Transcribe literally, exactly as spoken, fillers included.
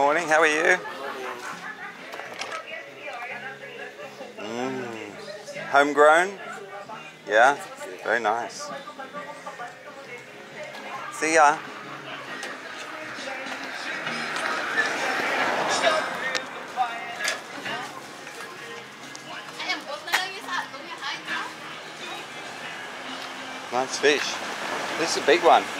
morning. How are you? Mm. Homegrown? Yeah, very nice. See ya. Nice fish. This is a big one.